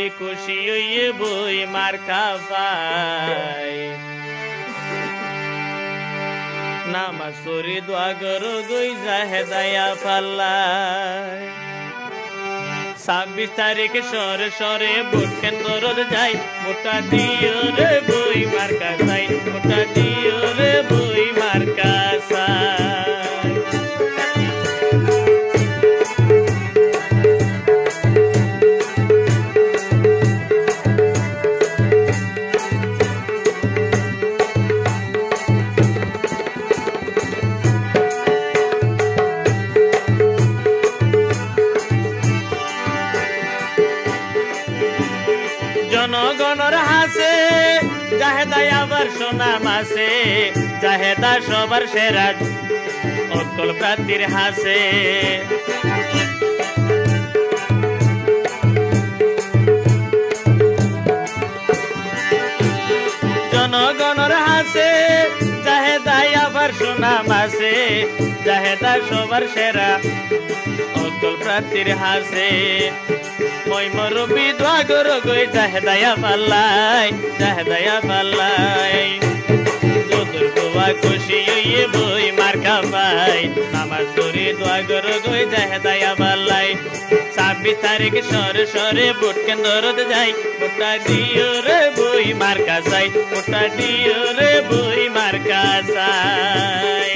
খুশি হইয়ে বই মার্কা পাই নামাজ পড়ি দোয়া করো গই জাহে দায়া পাল্লাই 26 তারিখে সরে সরে ভোট কেন্দ্র যাই ভোটা দিও রে বই মার্কা চাই ভোটা দিও রে বই মার্কা চাই জনগণের হাসে জাহেদা আবার সোনা মাসে জাহেদা সবার সেরা অকল প্রার্থীর হাসে জনগণের হাসে জাহেদা আবার সোনা মাসে জাহেদা সবার সেরা অকল প্রার্থীর হাসে মই মরবি দোয়া করো গই জাহেদায়া পাল্লাই যদুর গোয়া খুশি হইয়ে বই মার্কা পাই নামাজ পড়ি দোয়া করো গই জাহেদায়া পাল্লাই 26 তারিখ সরে সরে ভোট কেন্দ্র যাই ভোটা দিও রে বই মার্কা চাই ভোটা দিও রে বই মার্কা চাই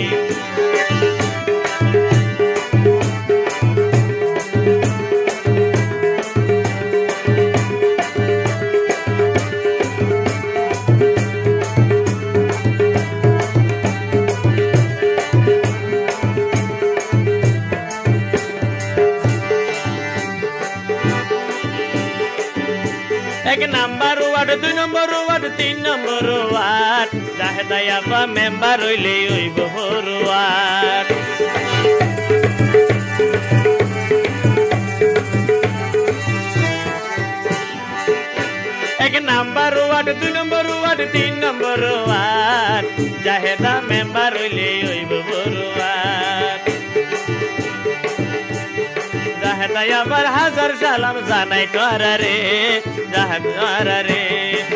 एक number ward 2 number ward 3 number ward জাহেদায়া বা মেম্বার হইলে হইব ফরওয়ার্ড एक number ward 2 number ward 3 number ward Zaheda member হইলে হইব ফরওয়ার্ড জাহেদায়া বার হাজার সালাম জানাই তোরা রে জাহেদারা রে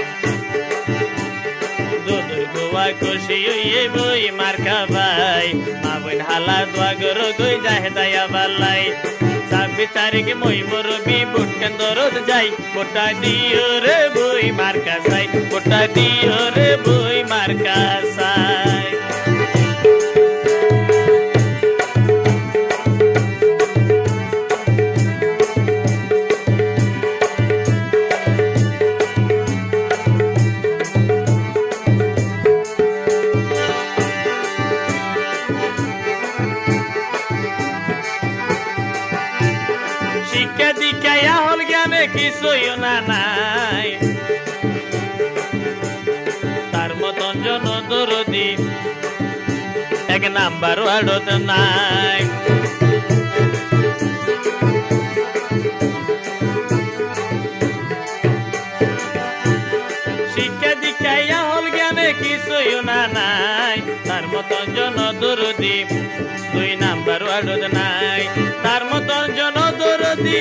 যদুর গোয়া খুশি হইয়ে বই মার্কা পাই মা বোন হালা দোয়া করো গই জাহেদায়া পাল্লাই 26 তারিখে মই মরবি ভোট কেন্দ্র যাই ভোটা দিও রে বই মার্কা চাই ভোটা দিও রে বই মার্কা চাই শিক্ষা দীক্ষায়া হল জ্ঞানে কিছুই না নাই তার মতন জনদরদি এক নাম্বার ওয়ার্ডত নাই শিক্ষা দীক্ষায়া হল জ্ঞানে কিছুই না নাই তার মতন জনদরদি 2 নাম্বার ওয়ার্ডত নাই তার মতন জনদরদি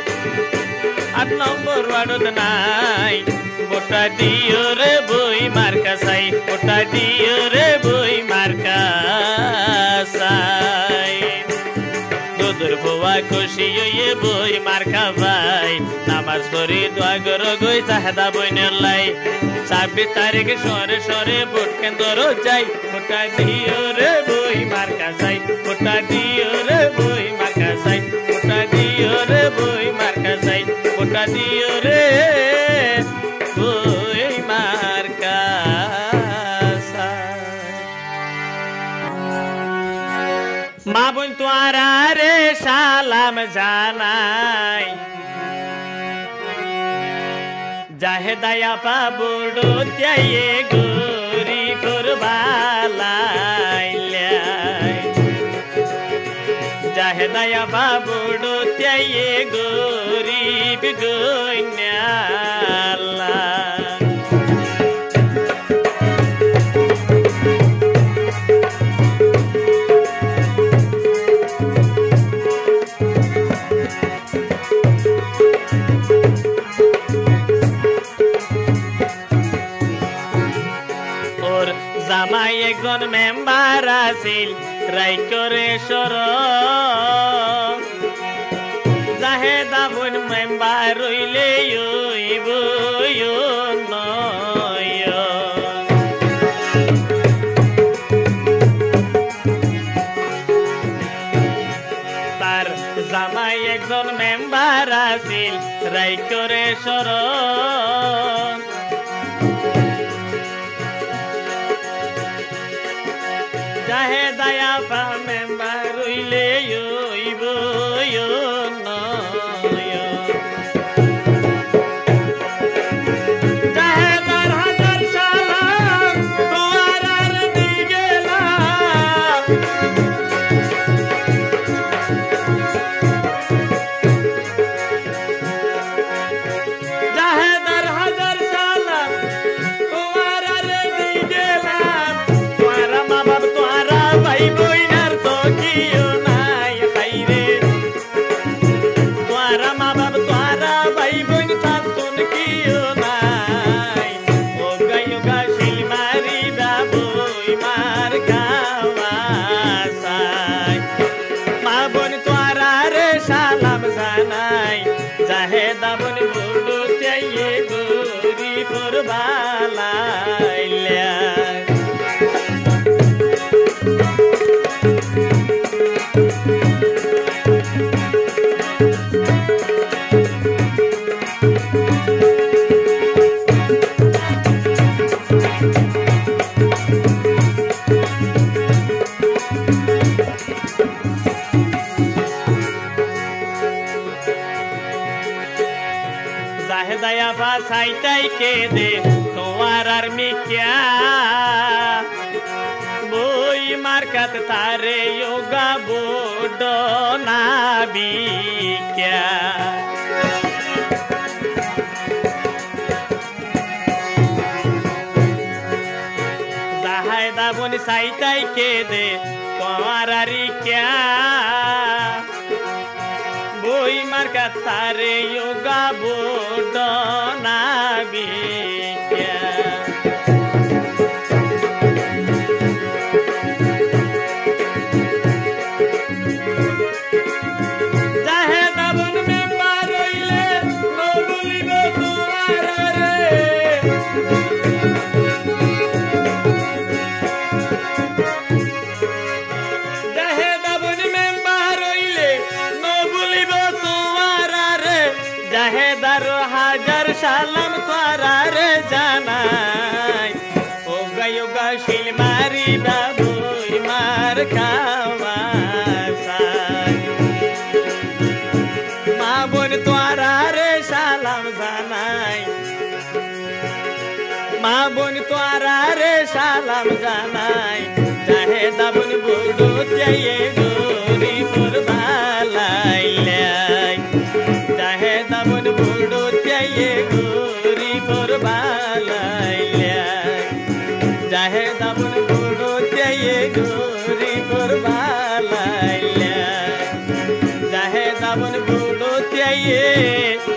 8 নম্বর ওয়ার্ডত নাই ভোটা দিও রে বই মার্কা চাই ভোটা দিও রে বই মার্কা চাই যদুর গোয়া খুশি হইয়ে বই মার্কা পাই নামাজ পড়ি দোয়া করো গই জাহেদা বইনের লাই 26 তারিখে সরে সরে ভোট কেন্দ্র যাই ভোটা দিও রে বই মার্কা চাই ভোটা দিও রে বই মার্কা চাই ভোটা দিও রে বই মার্কা চাই ভোটা দিও রে বই মার্কা চাই মা বোন তোরা রে সালাম জানাই জাহেদায়া পাবুড়ো ত্যায়ে গোরি করবালাইলাই জাহেদায়া পাবুড়ো ত্যায়ে গরিব গইনালা তোর জামাই একজন মেম্বার আছিল রাইকরে সর জাহেদা বোন মেম্বার রইলে তার জামাই একজন মেম্বার আছিল রাইকরে সর জাহেদায়া পা মেম্বার রইলে জাহেদা বোন বুড়ো চাইয়ে গরি পরবালাইলা জাহেদায়া ফাসাইতাই কে দে তোমার আর মিক্যা বই মার্কাত তারে যোগা বোড না বিক্যা জাহেদা বোন সাইতাই কে দে তোমার আর ক্যা বই মার্কাত তারে যোগা বোড না বিক্যা জাহেদা বোন মেম্বার রইলে নবুলিব তোমার রে জাহেদা বোন মেম্বার রইলে নবুলিব তোমার রে জাহেদার হাজার সালাম তোরার জানাই ও গায়ুগা শিল মারি বাবুই মার খাওয়া মা বোন তোরার সালাম জানাই মা বোন তোরার সালাম জানাই জাহেদা বোন বুড়ো চাইয়ে গরি পরবালাইলাই জাহেদা বোন বুড়ো চাইয়ে গরি পরবালাইলাই জাহেদা বোন বুড়ো চাইয়ে গরি পরবালাইলাই জাহেদা বোন বুড়ো চাইয়ে